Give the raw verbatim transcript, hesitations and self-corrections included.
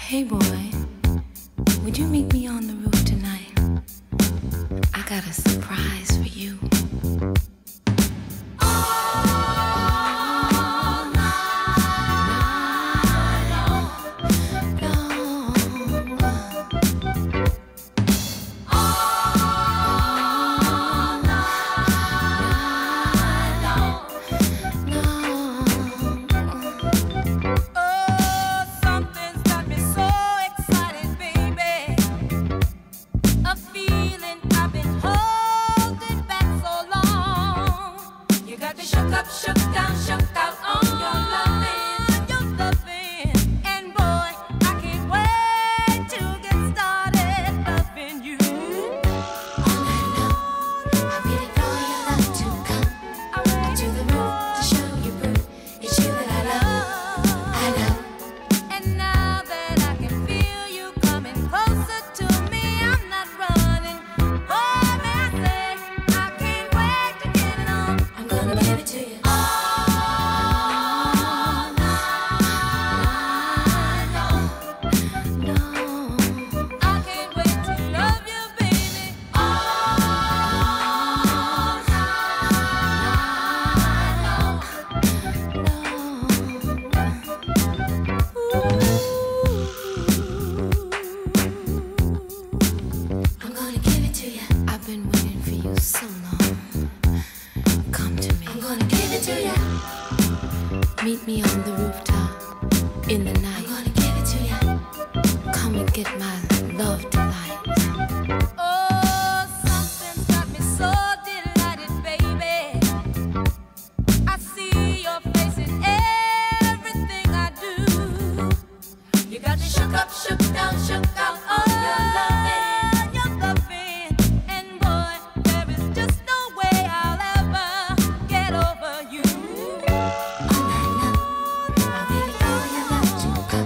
Hey boy, would you meet me on the roof tonight? I got a surprise for you. Meet me on the rooftop in the night. I'm gonna give it to you. Come and get my love tonight. Oh, something's got me so delighted, baby. I see your face in everything I do. You got me shook up, shook down, shook out on your loving, your loving. And boy, there is just no way I'll ever get over you. Come